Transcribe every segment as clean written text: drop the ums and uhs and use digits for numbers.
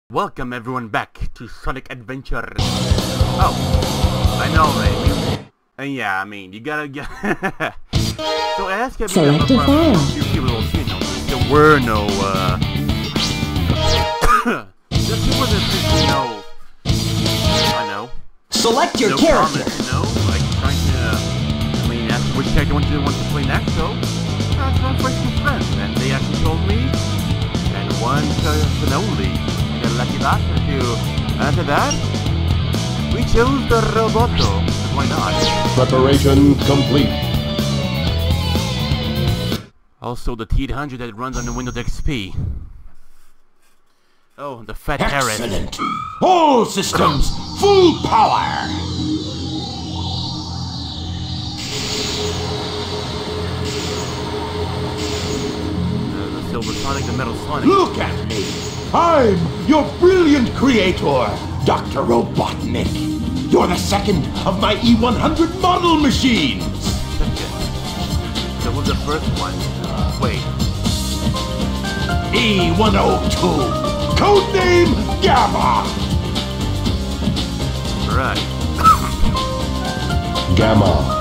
Welcome everyone back to Sonic Adventures. Oh, I know, right? And yeah, I mean, you gotta get... So ask everyone Select a file. few people will see, there were no, there wasn't, I know. Select your No character. comments, like trying to, ask which character want to play next, so ask my friends and friends, and they actually told me, and one person only. Get lucky bastard to answer that. We chose the Roboto. Why not? Preparation complete. Also the T800 that runs on the Windows XP. Oh, the Fat Terrace. Excellent. All systems, full power. The Silver Sonic, the Metal Sonic. Look at me. I'm your brilliant creator, Dr. Robotnik. You're the second of my E100 model machines. So who's the first one? Wait. E102, codename Gamma. Right. Gamma.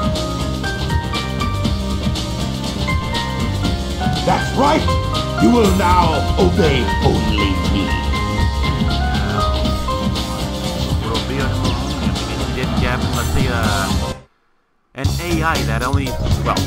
That's right. You will now obey only me. Will be he didn't have, let's say, an AI that only, well.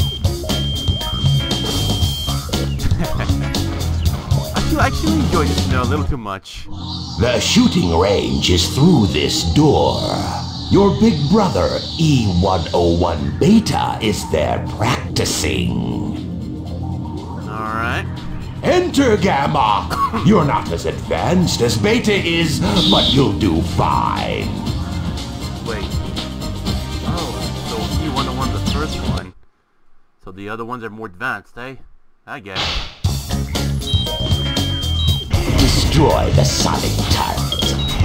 I actually enjoyed this, a little too much. The shooting range is through this door. Your big brother, E101 Beta, is there practicing. Alright. Enter, Gamma! You're not as advanced as Beta is, but you'll do fine. Wait. Oh, so E101's the first one. So the other ones are more advanced, eh? I guess. Destroy the Sonic turret.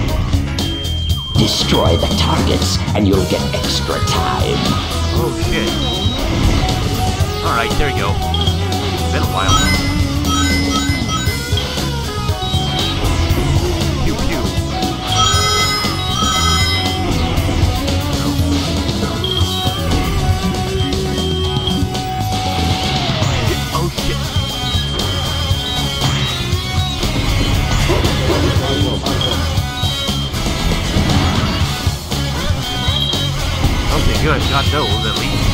Destroy the targets, and you'll get extra time. Oh shit. Alright, there you go. It's been a while. Pew pew. Oh shit. Okay, good. Got those at least.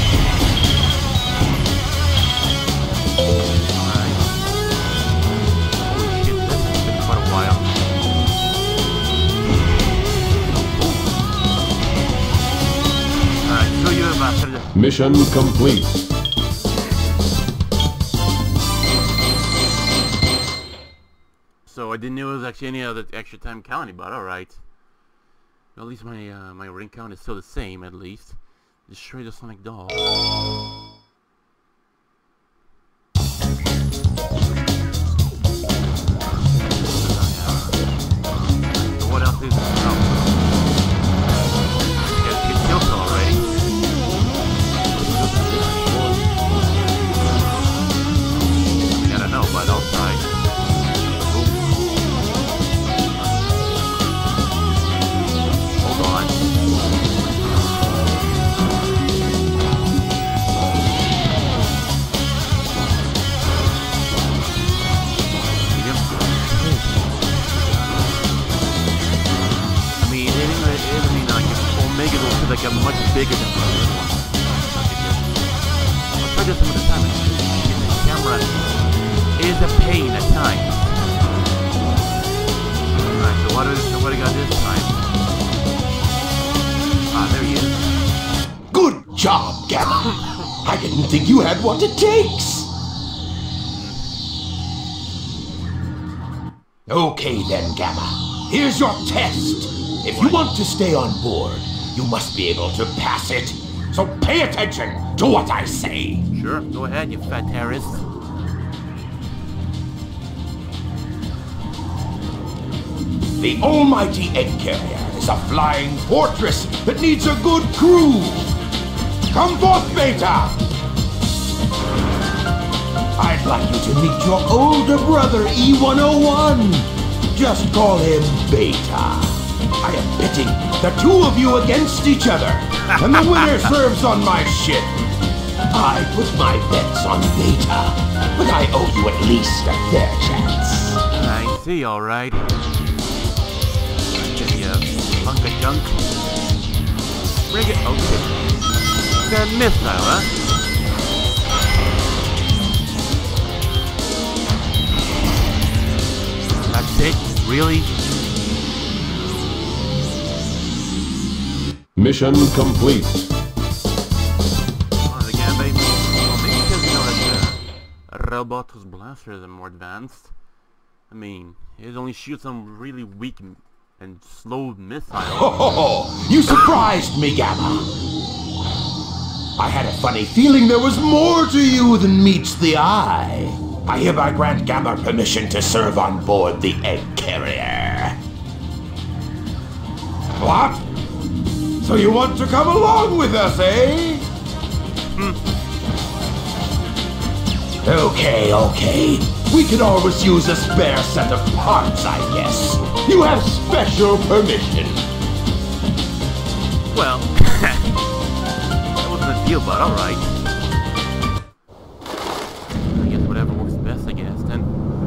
Alright. Holy shit, this has been quite a while. Alright, so you have Mission complete. So I didn't know there was actually any other extra time counting, but alright. At least my my ring count is still the same, at least. Destroy the Sonic doll. So what else is there? Oh. You can kill her already. I mean, I don't know, but I'll try. Hold on. I mean, Omega looks like a much bigger than the other one. I'll try this some of the time. The camera is a pain at times. Alright, so what do I got this time? Ah, there he is. Good job, Gamma. I didn't think you had what it takes. Okay then, Gamma. Here's your test. If you want to stay on board, you must be able to pass it. So pay attention to what I say. Sure, go ahead, you fat terrorist. The almighty egg carrier is a flying fortress that needs a good crew. Come forth, Beta. I'd like you to meet your older brother, E101. just call him Beta. I am pitting the two of you against each other, and the winner serves on my ship. I put my bets on Beta, but I owe you at least a fair chance. I see, alright. You hunk of junk. Bring it. Okay. Got a missile, huh? That's it? Really? Mission complete. Oh, again, baby. Well, maybe because you know that Robotus blasters are more advanced. I mean, it only shoots some really weak and slow missiles. Oh, you surprised me, Gamma. I had a funny feeling there was more to you than meets the eye. I hereby grant Gamma permission to serve on board the egg carrier. What? So you want to come along with us, eh? Okay. We could always use a spare set of parts, I guess. You have special permission. Well, that wasn't a deal, but alright. I guess whatever works best, I guess, then.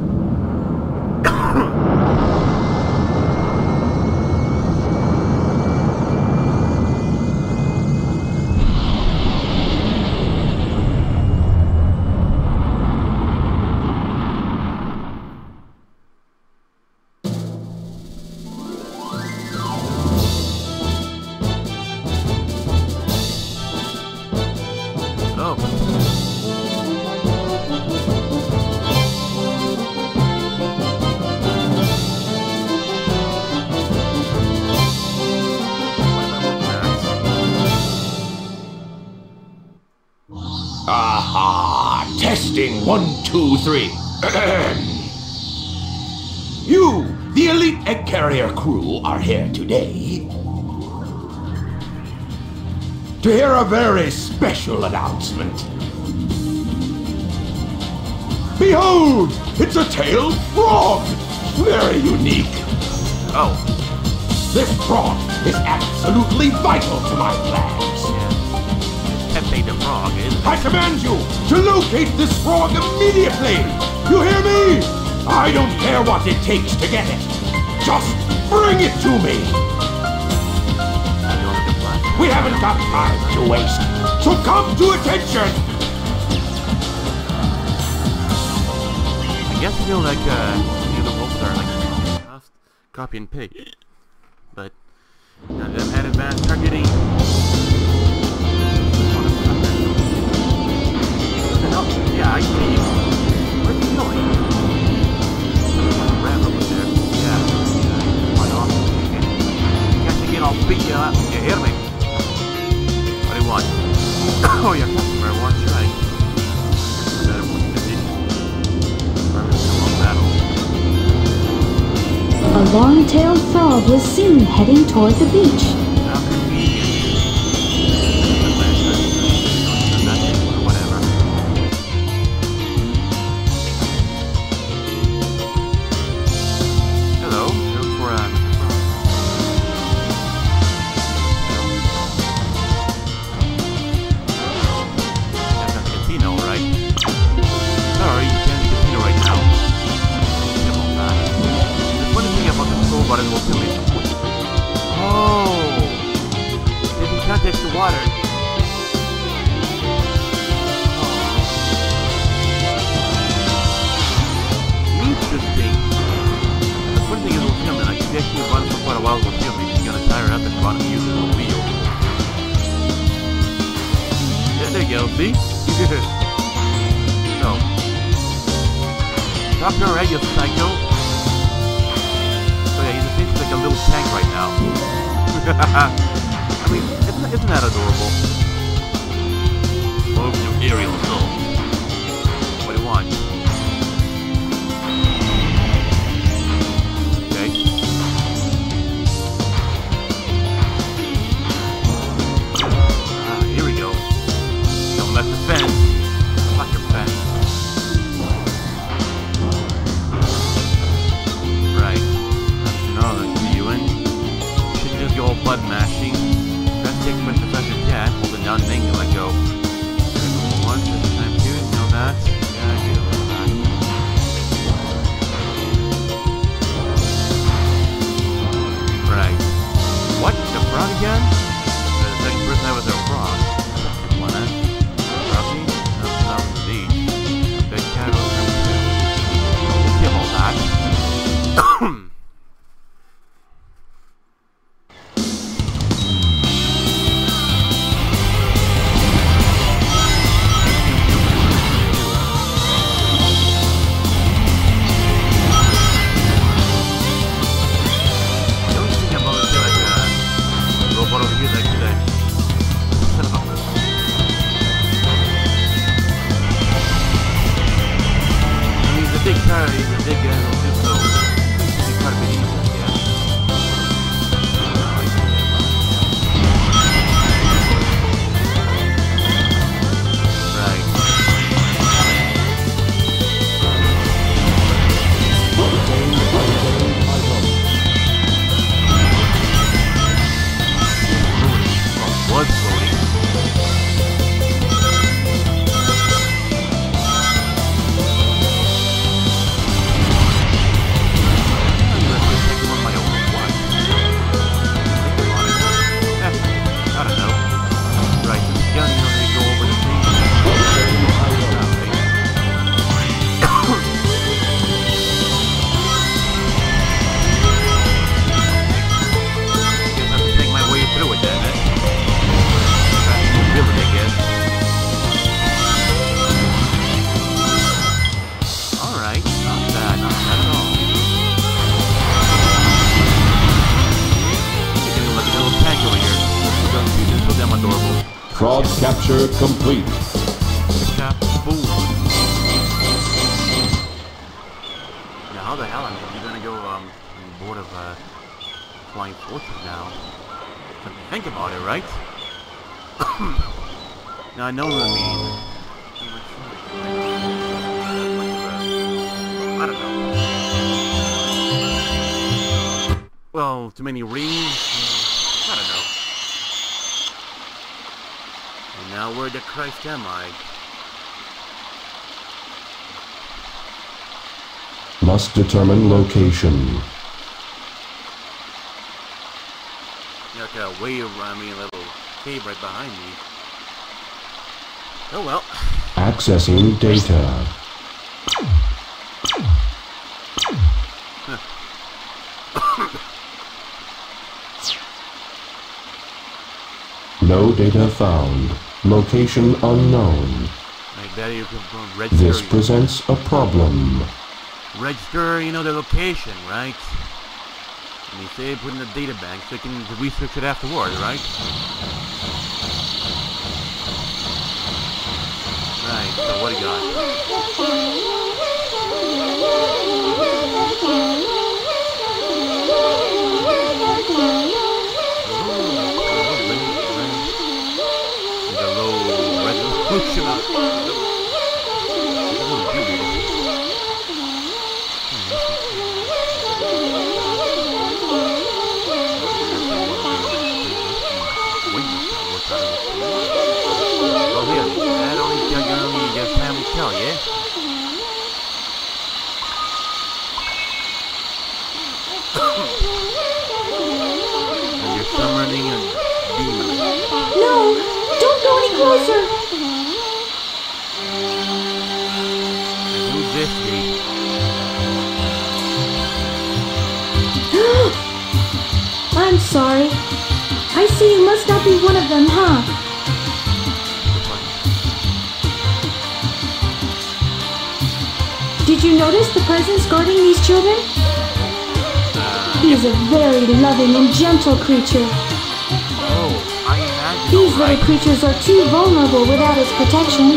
Aha! Testing 1, 2, 3. You, the elite egg carrier crew, are here today to hear a very special announcement. Behold! It's a tailed frog! Very unique. Oh. This frog is absolutely vital to my plans. Pepe the Frog, isn't it? I command you to locate this frog immediately! You hear me? I don't care what it takes to get it. Just bring it to me! We haven't got time to waste, so come to attention! I guess you know, like, the wolves are like just copy and paste. But them had advanced targeting. Yeah, I see you. Where's he going? Ram over there. Yeah. Quite awesome. Catch again, I'll beat you up. You hear me? What do you want? Oh, yeah, customer wants right. Better one condition. Battle. A long-tailed frog was seen heading toward the beach. How convenient. Water. Interesting. The funny thing is with him, and I can actually run for quite a while with him. He's gonna tire up and run and use his little wheel. Yeah, there you go, see? So. Drop your egg, you psycho. So yeah, he seems like a little tank right now. I mean, isn't that adorable? Move your aerial assault. What do you want? Okay. Here we go. Don't let the fence. Fuck your fence. Right. he's a big guy, so it's quite a bit easier, yeah. Right. Was floating. Frog capture complete. Boom. Now how the hell am I gonna go on board of Flying Fortress now? Think about it, right? Now I know what I mean. I don't know. Well, too many rings. I don't know. And now where the Christ am I? Must determine location. Like a wave around me, a little cave right behind me. Oh well. Accessing data. No data found. Location unknown. I bet you can register. This presents a problem. Register, you know, the location, right? And you say put in the data bank so you can research it afterwards, right? Right, so what do you got? The low resolution of tell you. And you're summoning a demon. No! Don't go any closer! And who's this dude? I'm sorry. I see you must not be one of them, huh? Did you notice the presence guarding these children? He is a very loving and gentle creature. Oh, I imagine. These little creatures are too vulnerable without his protection.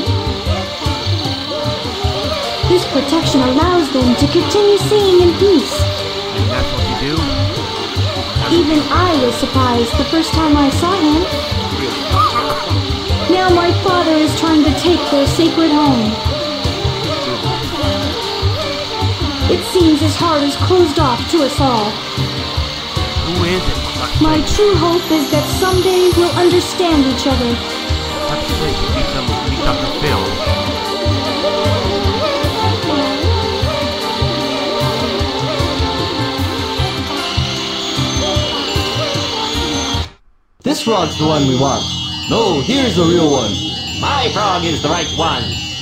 This protection allows them to continue seeing in peace. And that's what you do? Even I was surprised the first time I saw him. Now my father is trying to take their sacred home. It seems his heart is closed off to us all. Who is it? My true hope is that someday we'll understand each other. Let's say you become Dr. Phil. This frog's the one we want. No, here's the real one. My frog is the right one.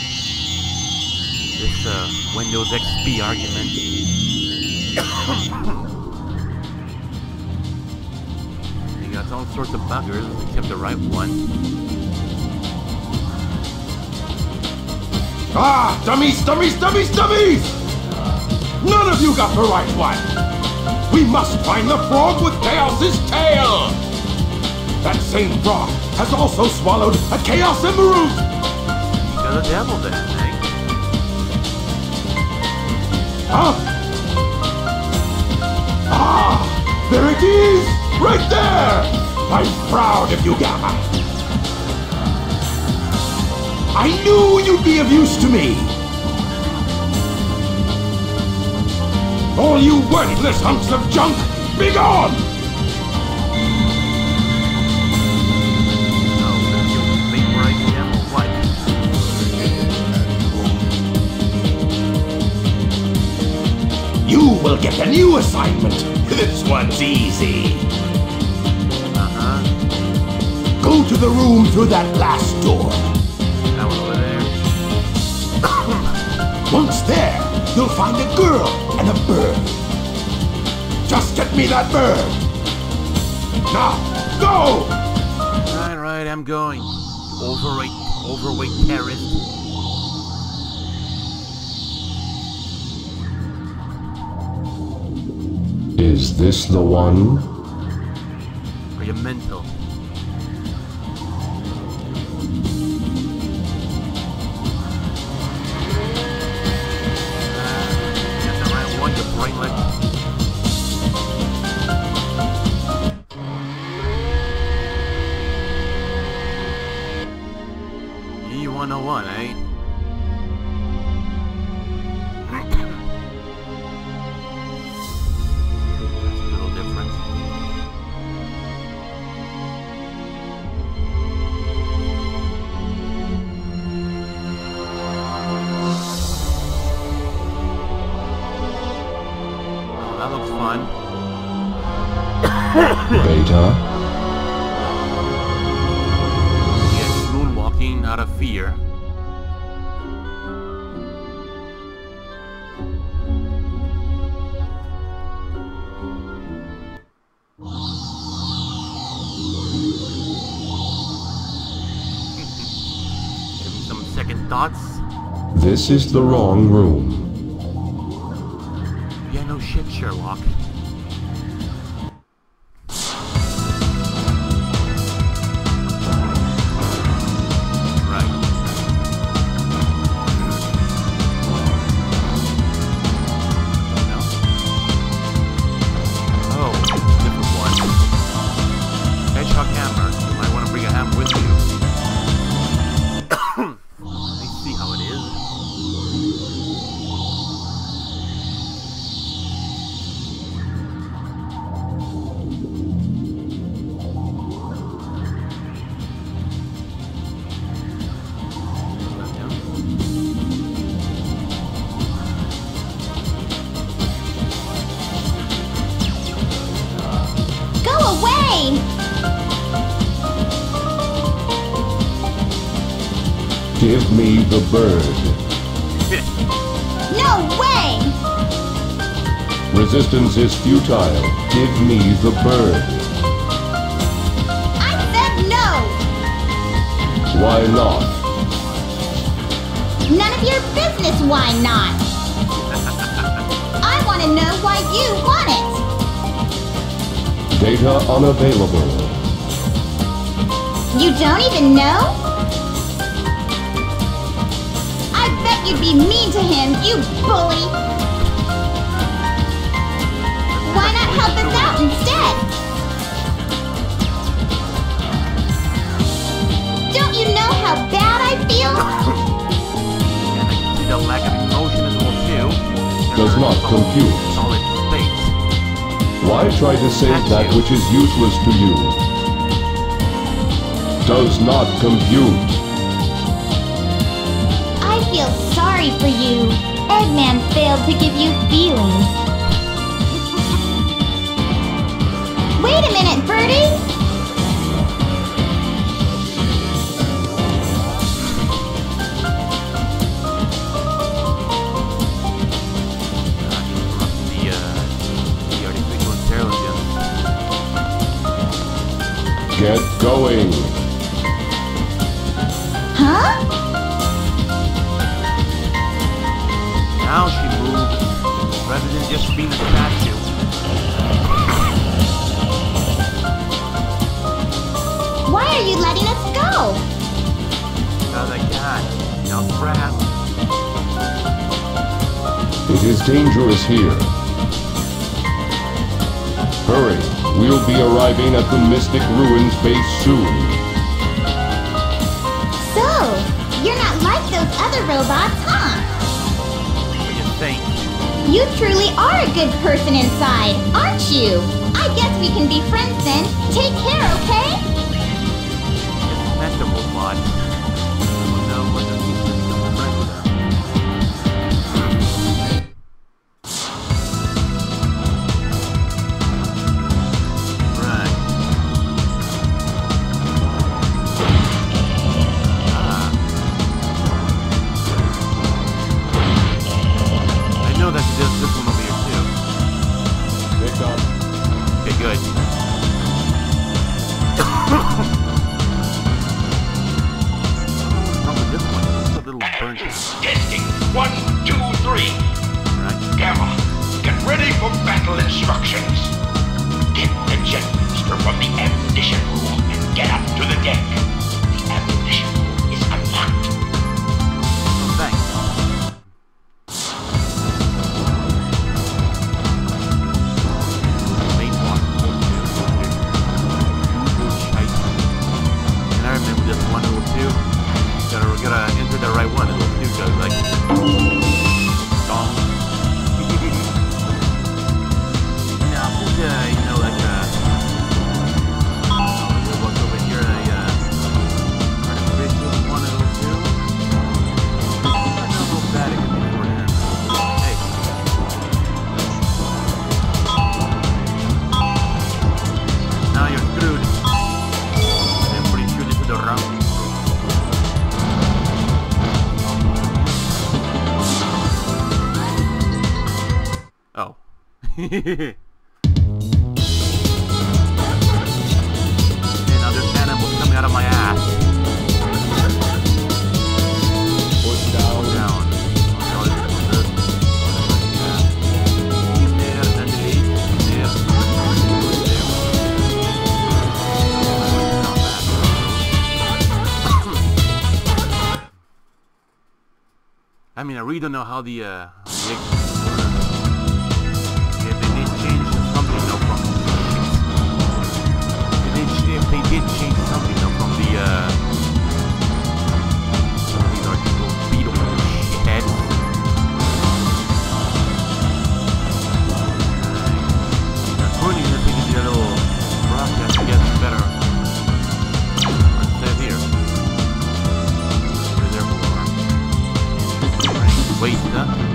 This Windows XP argument. You got all sorts of buggers except the right one. Ah, dummies, dummies, dummies, dummies! None of you got the right one! We must find the frog with Chaos's tail! That same frog has also swallowed a Chaos Emerald! You got a devil then, eh? Huh? Ah! There it is! Right there! I'm proud of you, Gamma. I knew you'd be of use to me. All you worthless hunks of junk, be gone! You will get a new assignment. This one's easy. Go to the room through that last door. That one over there. Once there, you'll find a girl and a bird. Just get me that bird. Now, go! Right, I'm going. Overweight terrorist. Is this the one? Are you mental? Get the right one, you brainlet. E101, eh? That looks fun. Beta? Yes, moonwalking out of fear. Give me some second thoughts. This is the wrong room. Yeah, no shit, Sherlock. Right. No? Oh, different one. Hedgehog hammer. You might want to bring a hammer with you. I see how it is. Go away! Give me the bird. No way! Resistance is futile. Give me the bird. I said no! Why not? None of your business, why not? I want to know why you want it! Data unavailable. You don't even know? I bet you'd be mean to him, you bully! Why not help us out instead? Don't you know how bad I feel? And I can see the lack of emotion as well too. Does not compute. Solid state. Why try to save that which is useless to you? Does not compute. I feel sorry for you. Eggman failed to give you feelings. Wait a minute, Birdie! The artificial intelligence. Get going. Huh? Now she moves, rather than just being a statue. Why are you letting us go? Because I can. Now crap. It is dangerous here. Hurry, we'll be arriving at the Mystic Ruins base soon. So, you're not like those other robots, huh? What do you think? You truly are a good person inside, aren't you? I guess we can be friends then. Take care, okay? It's meant to robot. I don't know whether he's still friends with her. Right. I know that there's this one over here too. Pick up. Okay, good. What's wrong with this one? It's a little burnt out. Testing. 1, 2, 3. Right? Gamma, get ready for battle instructions. Get the jet booster from the ammunition room and get up to the deck. The ammunition room is unlocked. Oh, thanks. Late one. And I remember this one little two. Gotta enter the right one. Little two goes like dong. Now, this you know, like we'll look over here. Artificial one of those two. I don't know how bad it can be for him. Hey. Now you're screwed. I'm pretty sure this is the wrong. Oh. And now there's animals coming out of my ass. Push down. Down. Oh, this is good. In there, and delete. In there. I mean, I really don't know how the if they did change something, no, from if they did change something, no, from the these are just little beetle shitheads. According to the little broadcast, I guess it's better. Instead here. Reservoir. Wait,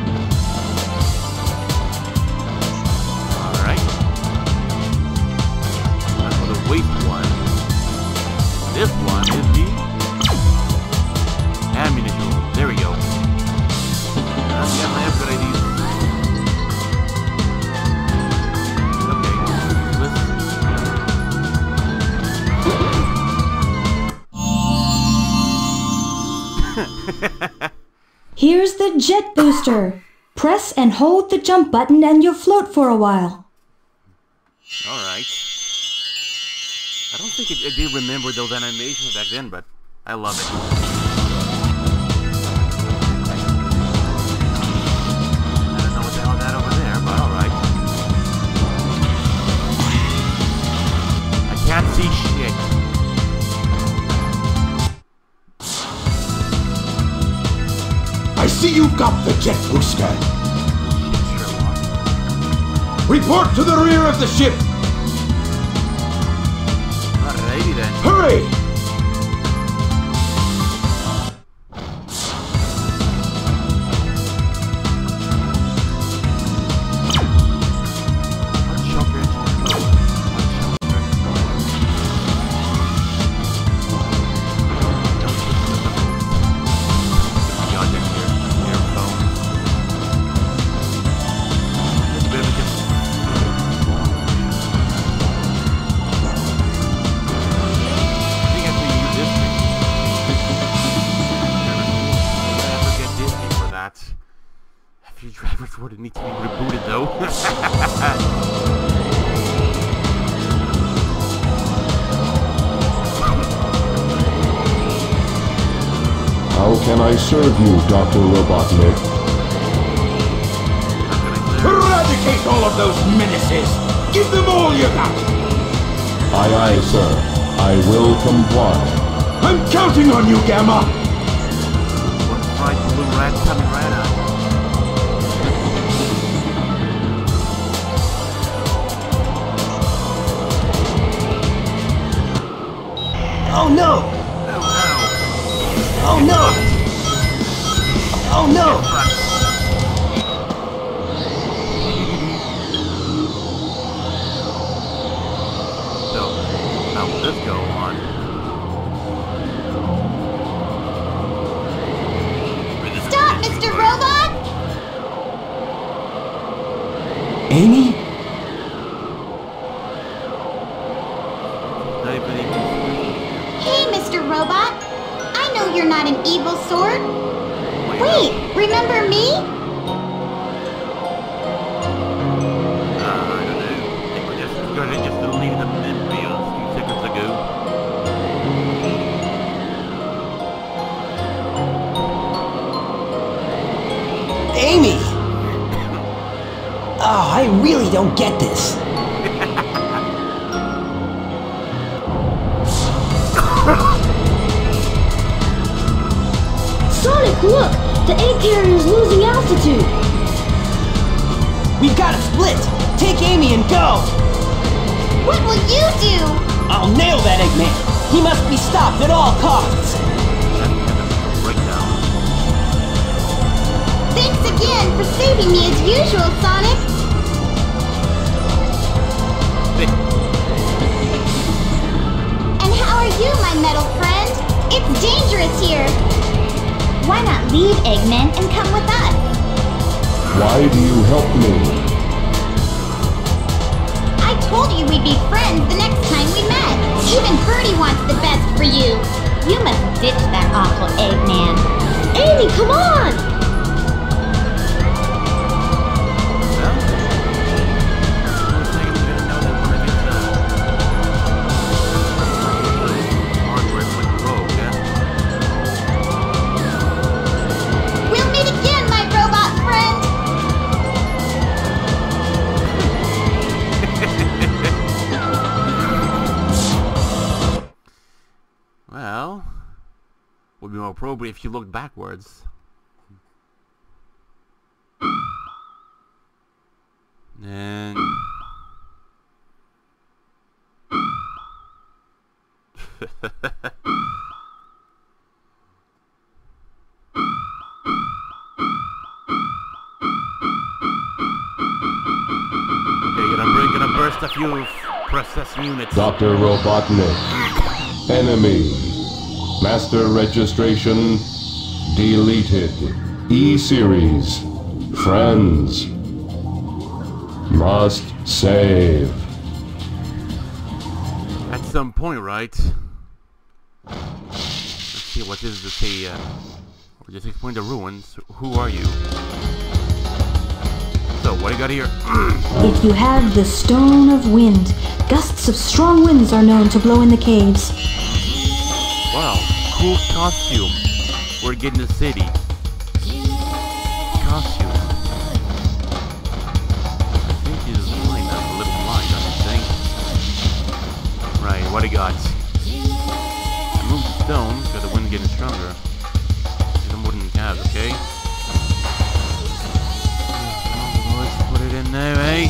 Alright. That's for the waste one. This one is the ammunition room. There we go. I've got my upgrade these. Okay, Here's the jet booster. Press and hold the jump button and you'll float for a while. Alright. I don't think I did remember those animations back then, but I love it. I don't know what the hell that over there, but alright. I can't see shit. I see you've got the jet booster. Shit, Sherlock. Report to the rear of the ship. Alrighty then. Hurry! What shelter is it? What shelter? Don't listen to the boat. God, in here. Earphone. It's a bit of a difference. I think I have to use this thing. I'll never get Disney for that. A few drivers would need to be rebooted though. How can I serve you, Dr. Robotnik? eradicate all of those menaces! Give them all you got! Aye, aye, sir. I will comply. I'm counting on you, Gamma! One fried blue rat coming right up. Oh no! Oh Oh no! Oh no! So, how will this go on? Stop, Mr. Robot! Amy? Not even Hey, Mr. Robot. I know you're not an evil sort. Wait, remember me? I don't know. I think we're just gonna just delete the video a few seconds ago. Amy! Oh, I really don't get this. Sonic, look! The egg carrier's losing altitude! We've got to split! Take Amy and go! What will you do? I'll nail that Eggman! He must be stopped at all costs! That's kind of a breakdown. Thanks again for saving me as usual, Sonic. And how are you, my metal friend? It's dangerous here. Why not leave Eggman and come with us? Why do you help me? I told you we'd be friends the next time we met. Even Birdie wants the best for you. You must ditch that awful Eggman. Amy, come on! We'll meet again, my robot friend. Well, would be more appropriate if you looked backwards. And gonna burst a few processing units. Dr. Robotnik. Enemy. Master registration deleted. E-Series. Friends. Must save. At some point, right? Let's see, what is this? We'll just explain the ruins. Who are you? So, what do you got here? If you have the Stone of Wind, gusts of strong winds are known to blow in the caves. Wow, cool costume. We're getting the city. Costume. I think he's blind. I'm a little blind, I think. Right, what do you got? Remove the stone, because the wind's getting stronger. Get them wooden calves, okay? Let's put it in there, eh?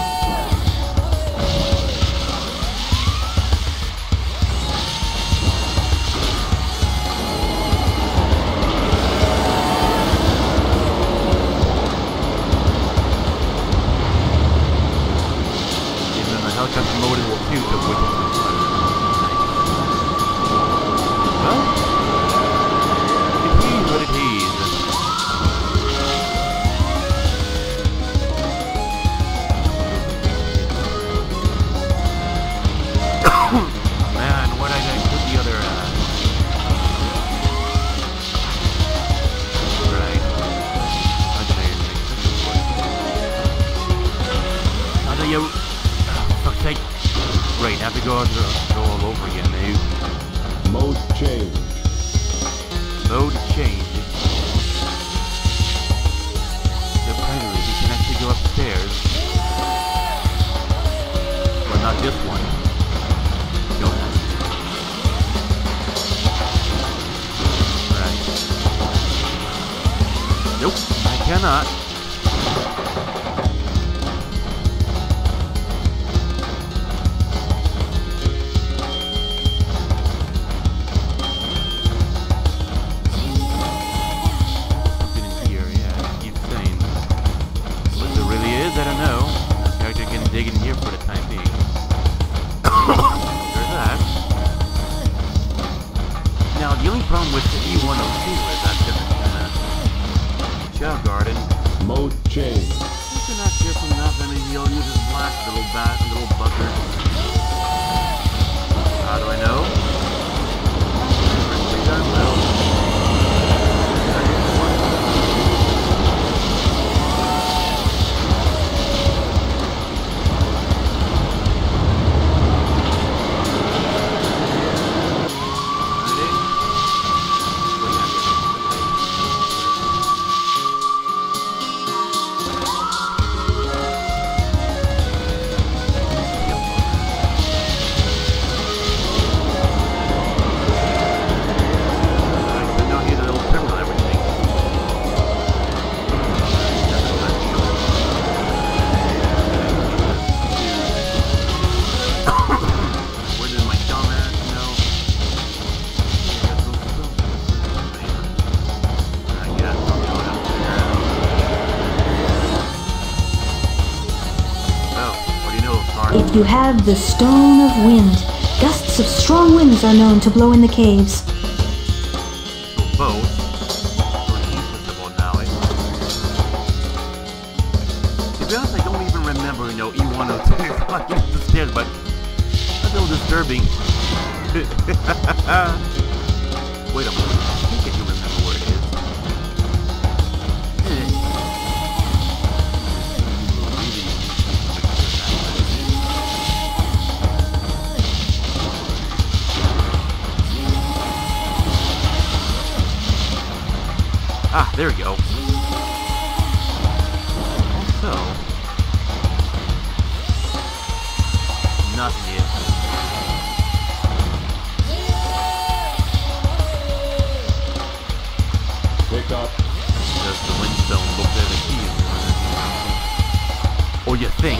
Helicopter mode will too, which is well, it is what it is. Man, what did I put the other right. How do you Right, have to go all over again, now. Mode change. Mode change. So finally, we can actually go upstairs. Nope, I cannot. Something in here, yeah, it keeps saying. What it really is, I don't know. The character can dig in here for the time being. There's that. Now, the only problem with the E102 is that Shell Garden. Mode change. You cannot hear from nothing, and he'll use his blast, little bat, little bugger. How do I know? Pretty darn well. If you have the Stone of Wind, gusts of strong winds are known to blow in the caves. Both. To be honest, I don't even remember, E102 climbing up the stairs, but that's a little disturbing. Wait a moment, I think I do remember where it is. Ah, there we go. Also, nothing is. Pick up. Does the windstone look at the key? Or you think?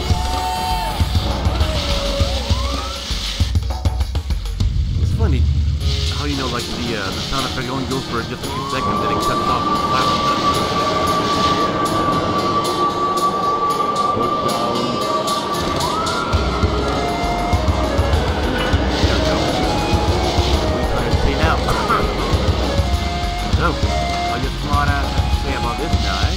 It's funny. How you know, like the sound effect only goes for just a few seconds, then it cuts off and flashes. Put down. There we go. We try to see now. So, I just thought I have to say about this guy.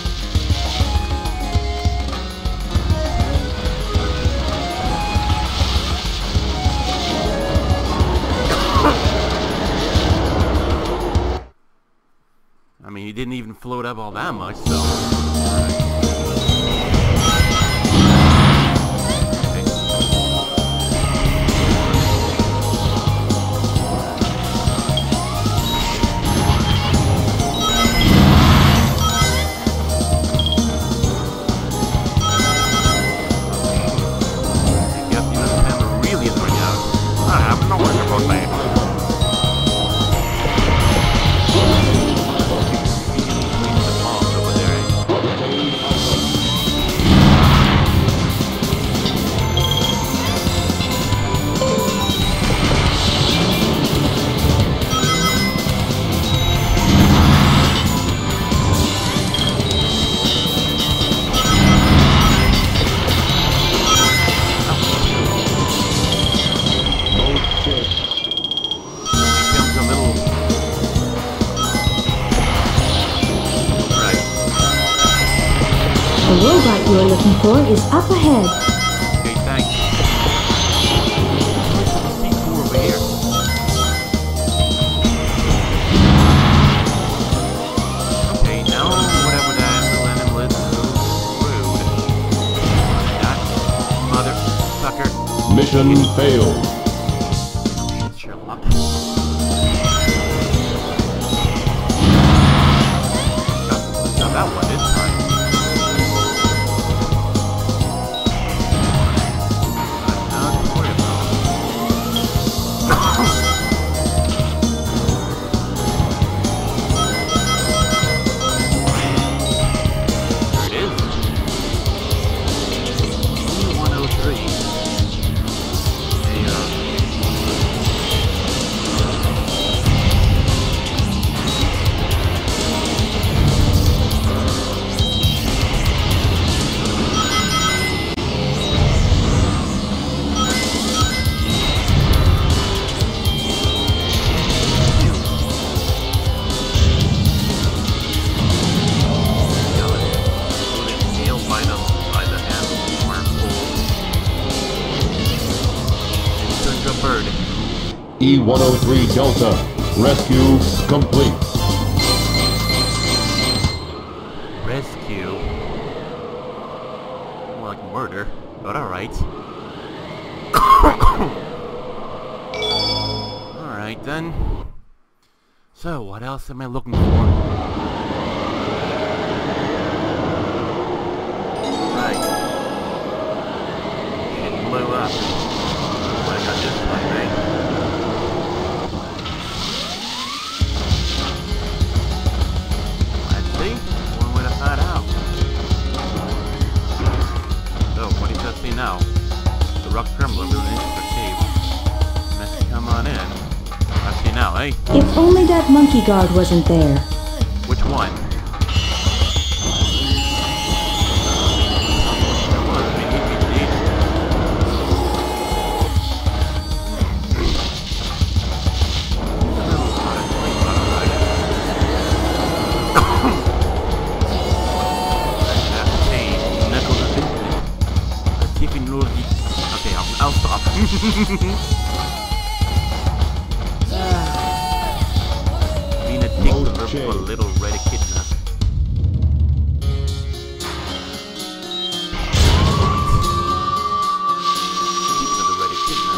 I mean, he didn't even float up all that much, so... The robot you are looking for is up ahead. Okay, thanks. C4 over here. Okay, now whatever that animal is rude. That motherfucker. Mission failed. Sherlock. Got that one this time. E-103 Delta. Rescue complete. Rescue? More like murder, but alright. Alright then. So, what else am I looking for? Right. It blew up. But I got this one, right? Let's see. One way to find out. So, what does that say now? The rock trembler moving into the cave. Let's come on in. I see now, eh? If only that monkey guard wasn't there. Which one? Okay, I'll stop. Being a dick to her for a little red echidna. Speaking of the red echidna.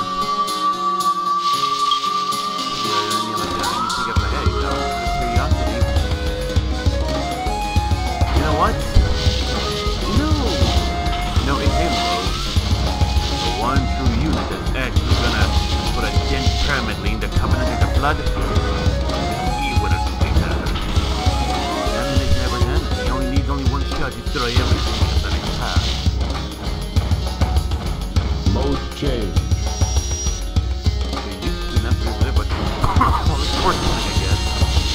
Yeah, I need to get my head, you know, out of curiosity. You know what? No, in Halo, the one true unit that's actually gonna put a dent permanently in the Covenant of the Blood. Destroy everything in the next path. Mode change. They used to not do it, but well, it's worth it, I guess.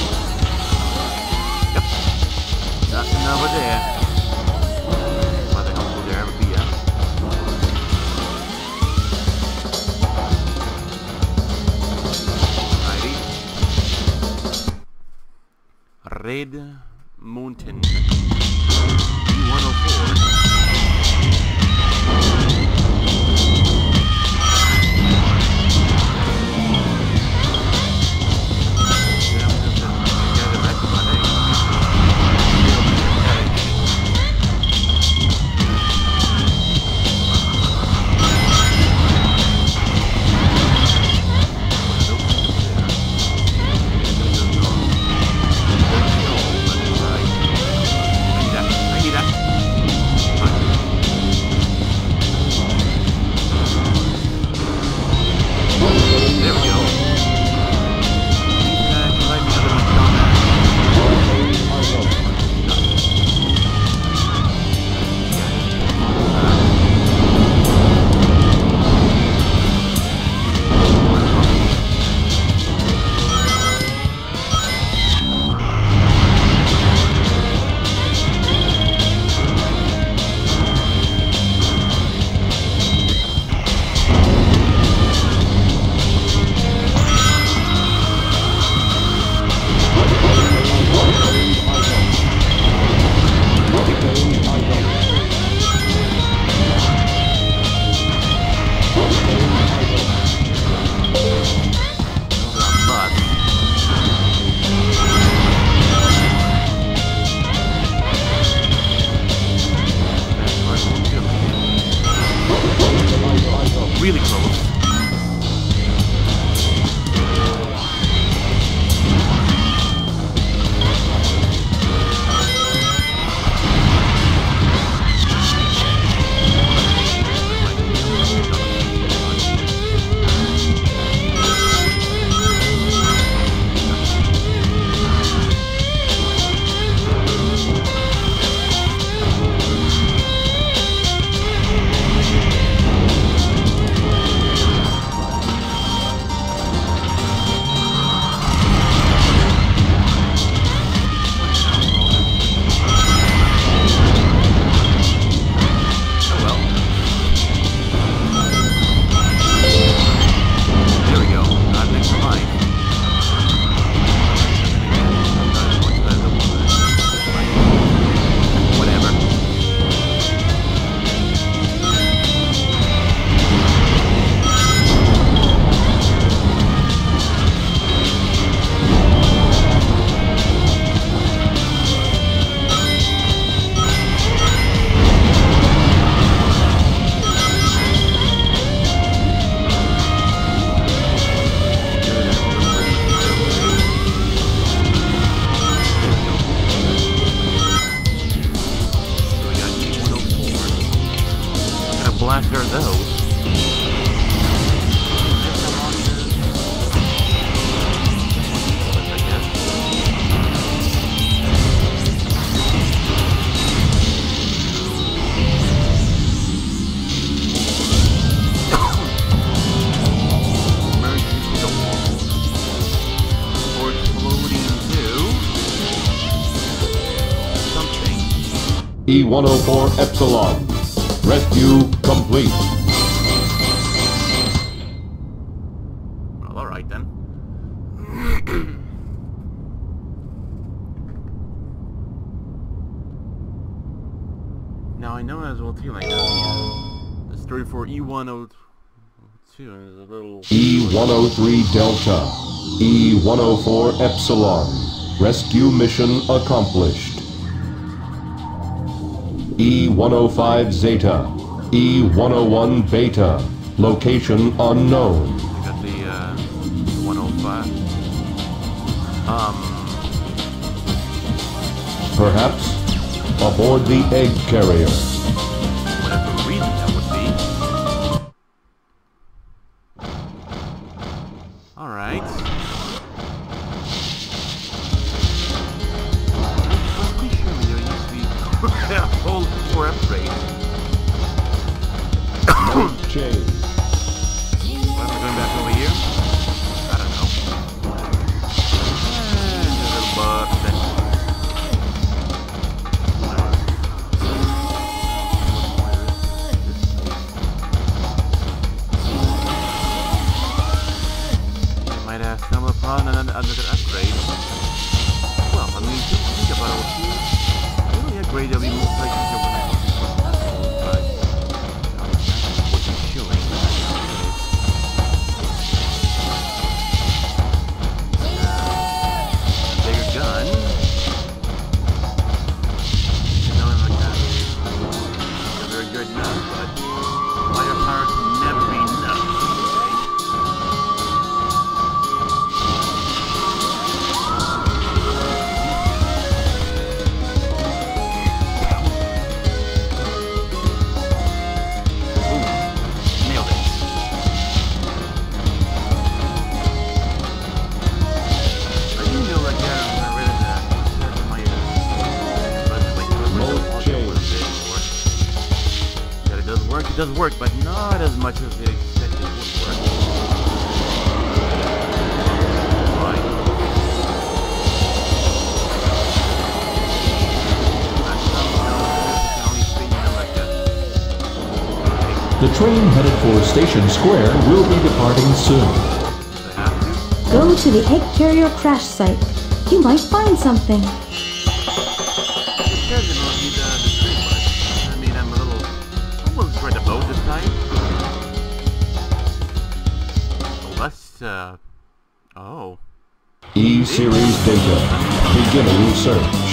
Yep. Nothing over there. Why the hell would there ever be, huh? Alrighty. Red Mountain. 104. of those. E-104 Epsilon. Rescue complete. Well, alright then. Now I know as well too, like the story for E-102 is a little... E-103 Delta. E-104 Epsilon. Rescue mission accomplished. E-105 Zeta. E-101 Beta. Location unknown. We got the 105. Perhaps aboard the egg carrier. Whatever reason that would be. Alright. Pretty sure there used to be a whole 4 upgrades. Change. What am I going back over here? I don't know. And a little bug. Might have stumbled upon another upgrade. Well, I mean, think about it. The only upgrade that we most likely to win is but what you're showing. Bigger gun. Knowing like that. Not very good enough, but firepower can never be enough. It does work, but not as much as they expected it would work. Right. The train headed for Station Square will be departing soon. Go to the egg carrier crash site. You might find something. For the boat this time. Let's oh. E-Series data. Beginning search.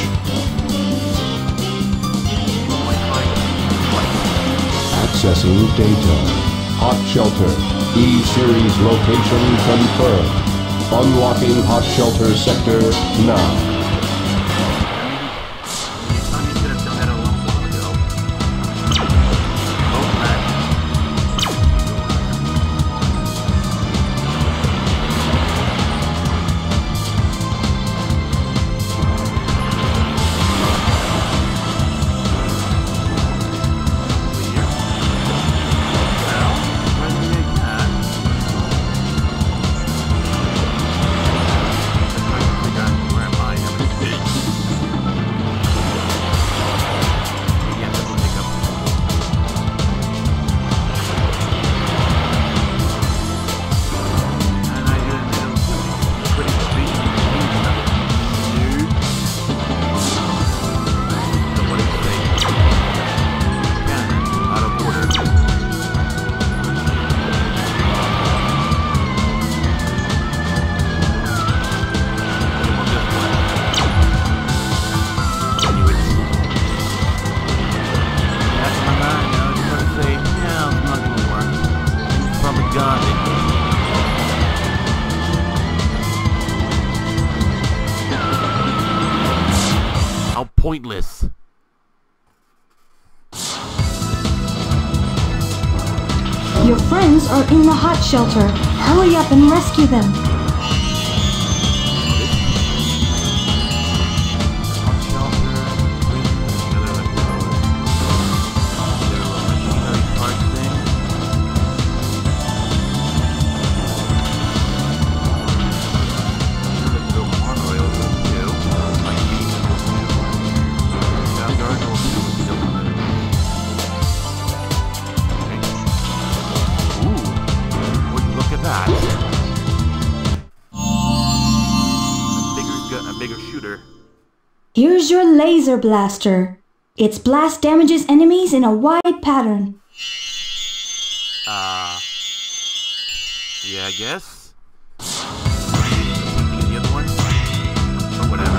Accessing data. Hot shelter. E-Series location confirmed. Unlocking hot shelter sector now. How pointless. Your friends are in the hot shelter. Hurry up and rescue them. Here's your laser blaster. Its blast damages enemies in a wide pattern. Yeah, I guess. The other one? Or whatever.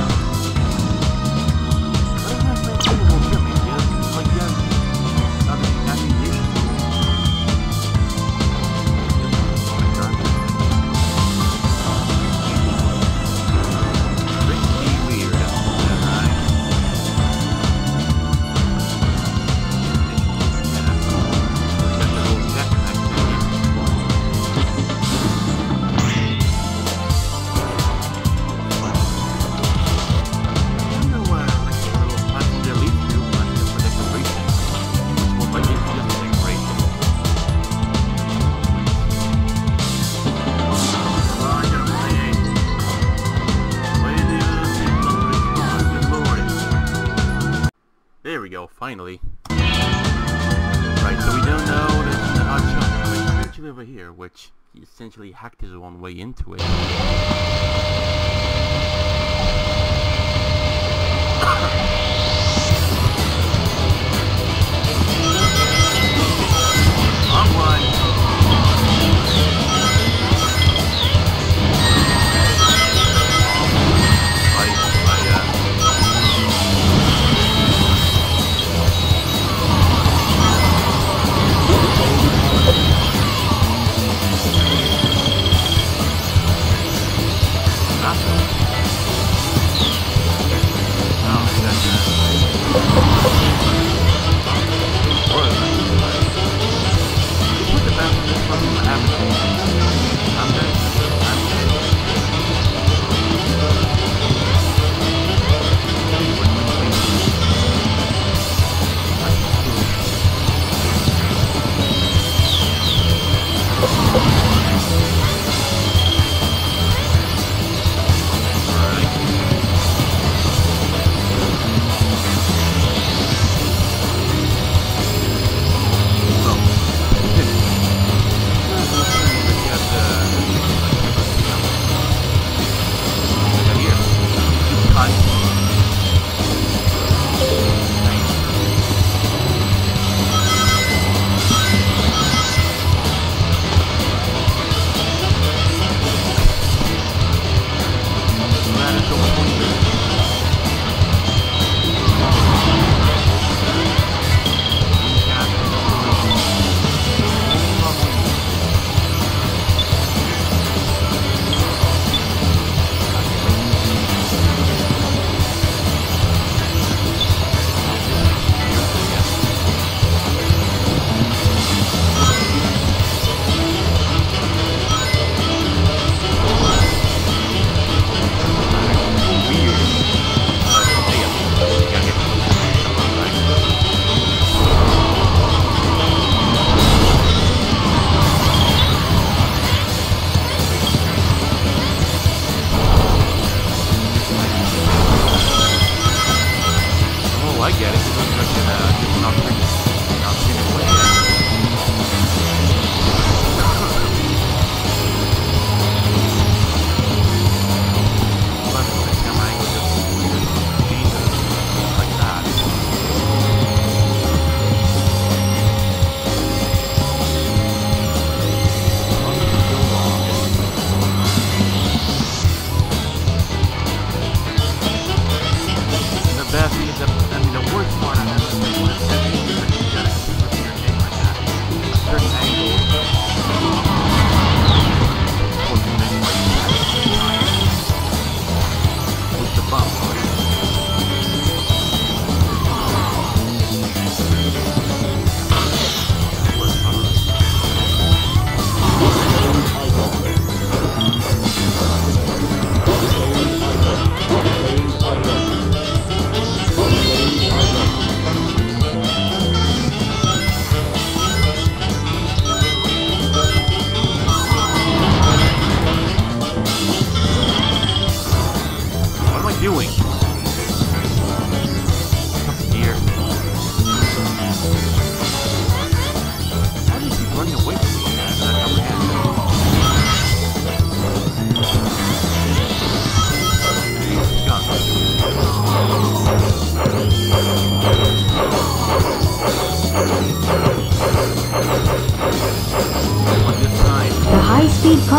There we go, finally. Right, so we don't know that the hot shot is actually over here, which he essentially hacked his own way into it. Wrong one.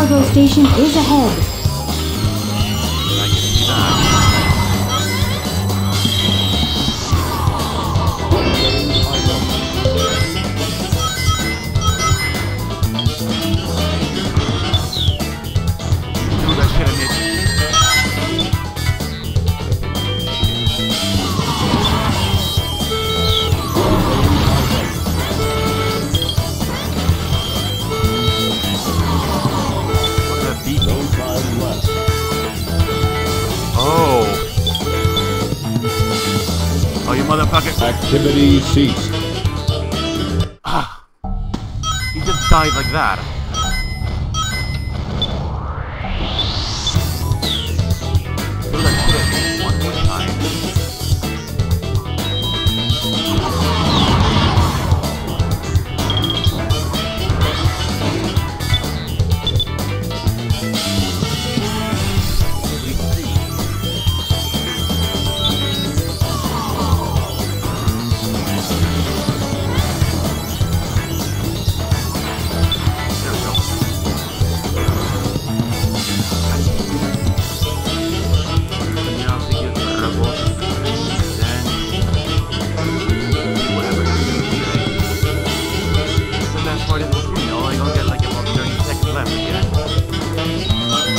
cargo station is ahead. I can see that. Do that pyramid. What's that beep? No time left. Oh. Oh, you motherfucker. Activity ceased. Ah. He just died like that. Do that shit one more time. We see. There we go. Now to get the rebel, then whatever happens to be, right? The best part is we'll see. Only gonna get like about 30 seconds left again.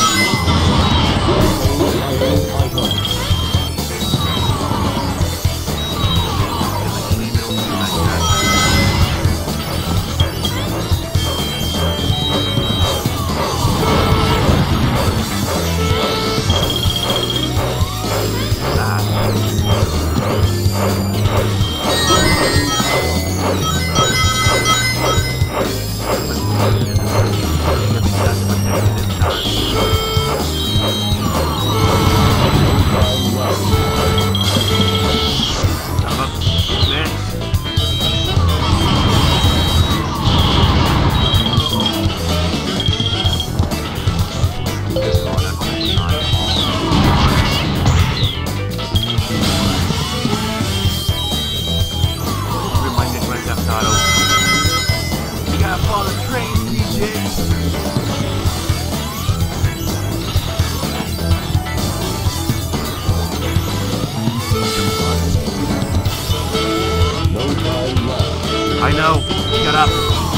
Leave it open like that. Remind me of Grand Theft Auto. You gotta follow the train, DJ. No time left. I know. Shut up.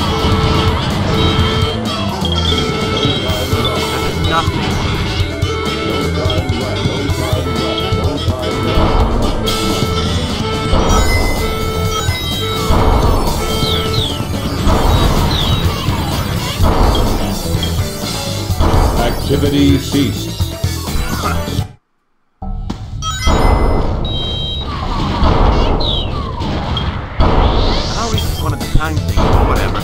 That is nothing. No time left. No time left. No time left. Activity ceased. I always just wanted the time thing, but whatever.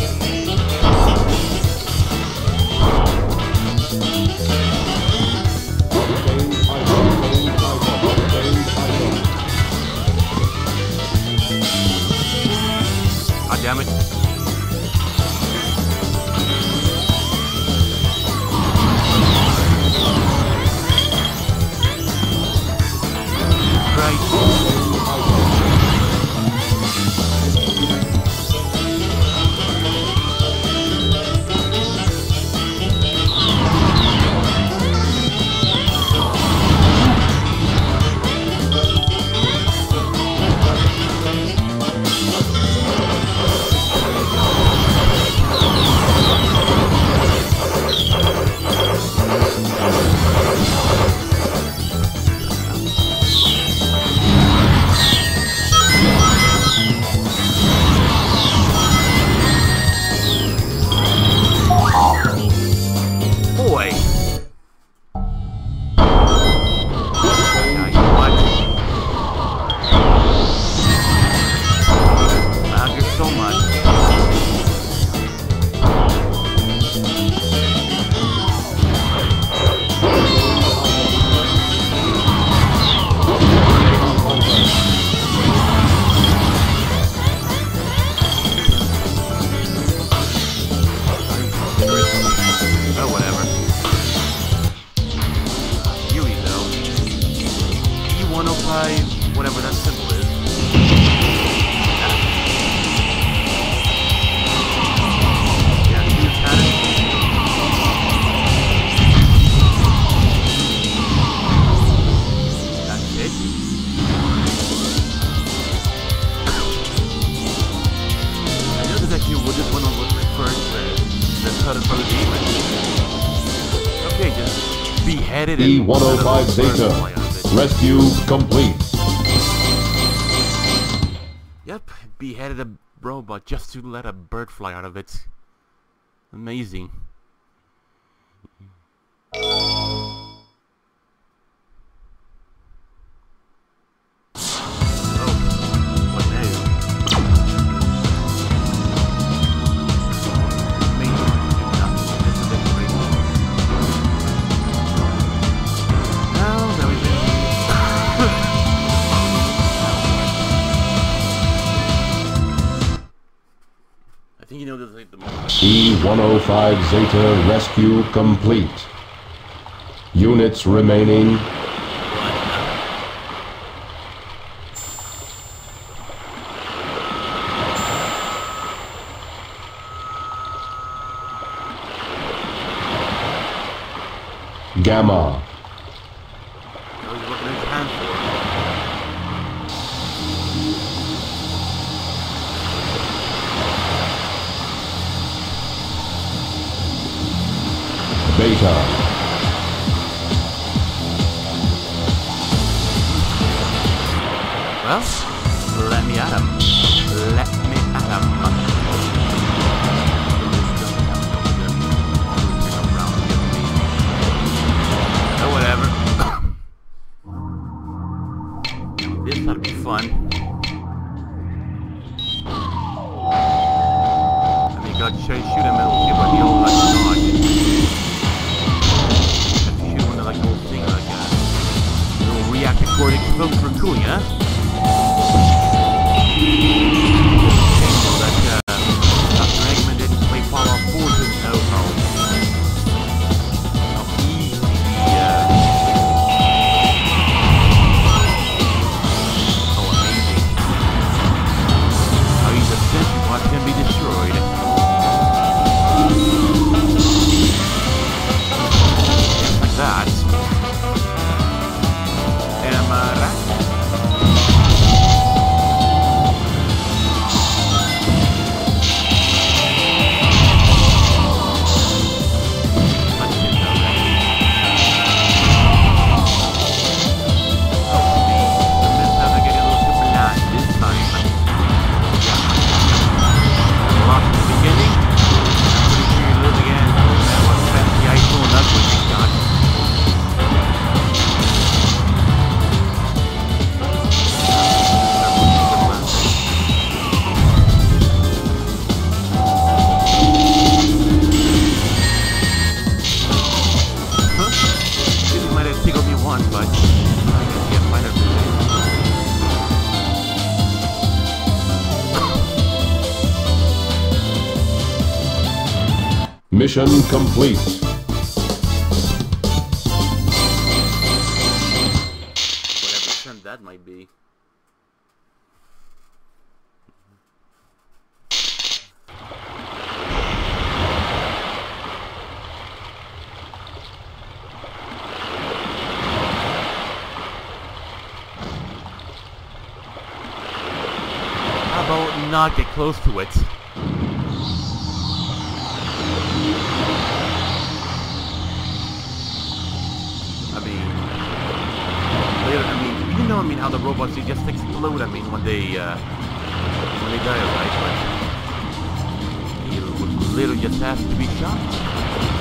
God damn it. E-105 Zeta. Rescue complete. Yep, beheaded a robot just to let a bird fly out of it. Amazing. E-105 Zeta rescue complete. Units remaining. Gamma. Beta. Well, let me at him. Let me at him. Oh, whatever. This ought to be fun. I mean, God, should I shoot him? It'll give a deal like dodge. According to folks for cooling, huh? That Dr. Eggman didn't play Fallout 4 didn't know how easy how amazing. How he's a sentient watch can be destroyed. Just like that. Mission complete. Whatever trend that might be. How about not get close to it? I mean, how the robots, they just explode, I mean, when they die, right? But you literally just have to be shot.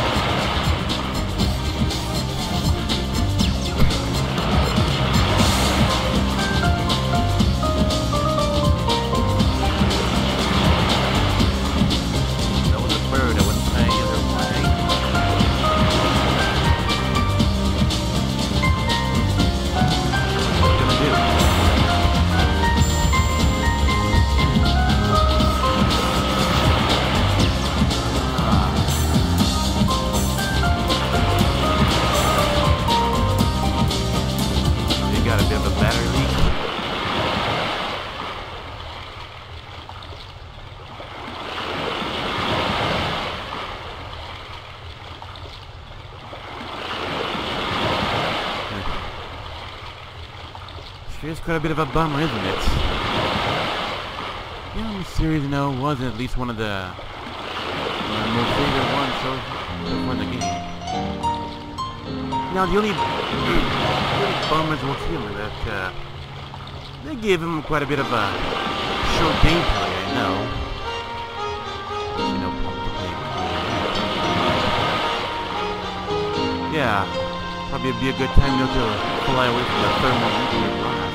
Sure is quite a bit of a bummer, isn't it? Yeah, the series, you know, was at least one of the most favorite ones so far in the game. Now the only bummers will see him is that they gave him quite a bit of a short gameplay, I know. You know, yeah, probably be a good time to fly away from the thermal nuclear blast.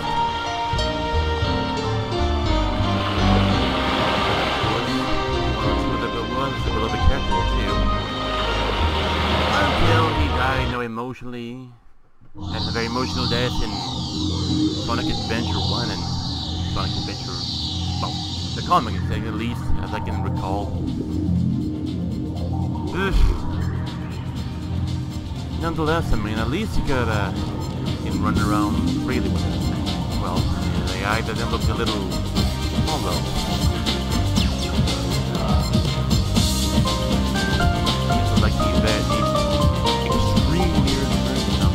Was a little bit careful too. Until he died, emotionally, and a very emotional death in Sonic Adventure 1 and Sonic Adventure, well, the comic at least, as I can recall. Nonetheless, I mean, at least you could can run around freely with this thing. Well, the AI doesn't look a little small though. Like the extreme weird version of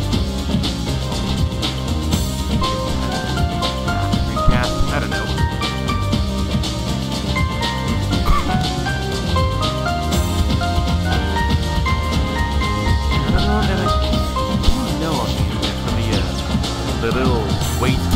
recast, I don't know. I mean, it's gonna be a little waste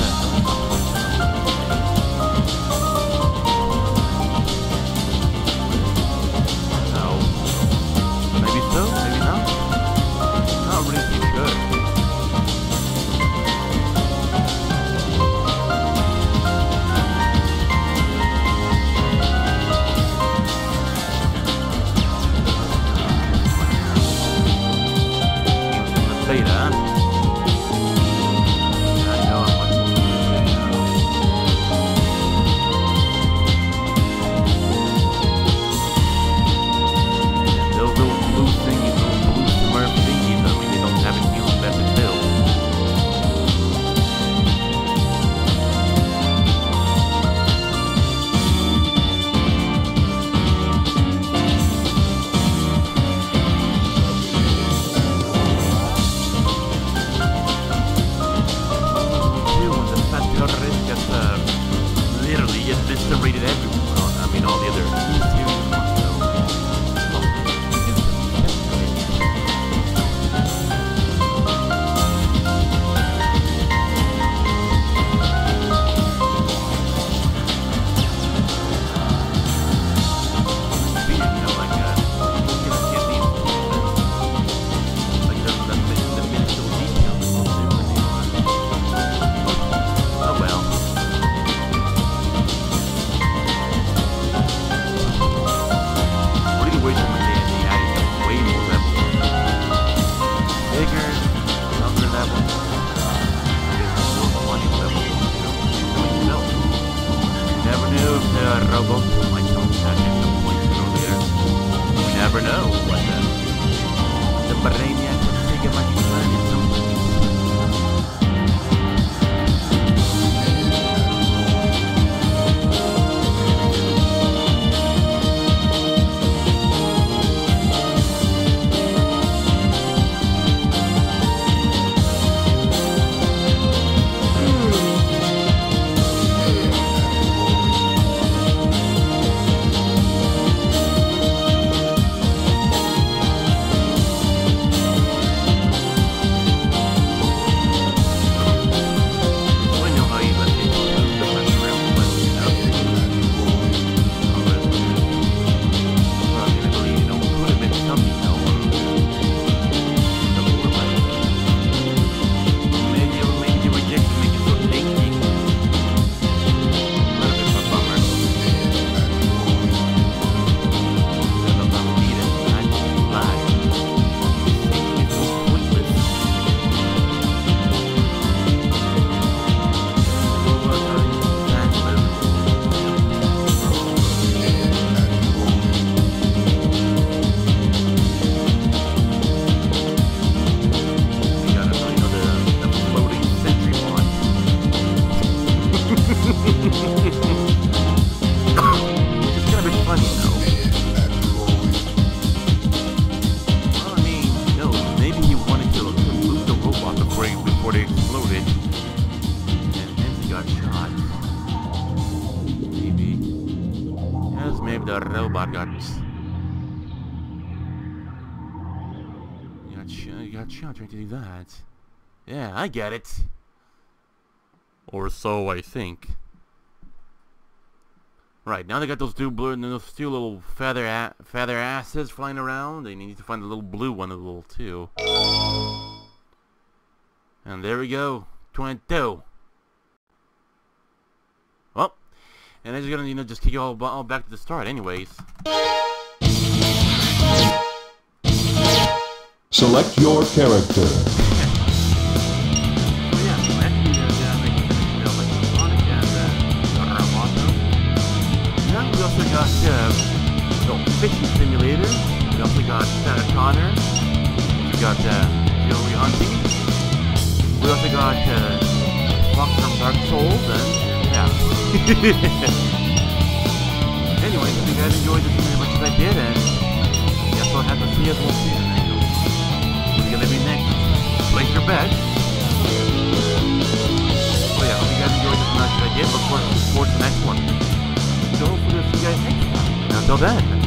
the robot got got shot trying to do that. Yeah, I get it. Or so I think. Right, now they got those two little feather asses flying around. They need to find the little blue one as well too. And there we go. 22. Well, and they're just gonna, just kick you all back to the start anyways. Select your character. We also got fishing simulator. We also got Sarah Connor. We got jewelry hunting. We also got Fox from Dark Souls, and yeah. Anyways, if you guys enjoyed this as much as I did, and I guess I'll have to see you all soon. What's gonna be next? Place your bet. Oh yeah, hope you guys enjoyed this as much as I did. Look forward to the next one. So hopefully we'll see you guys next time. And until then.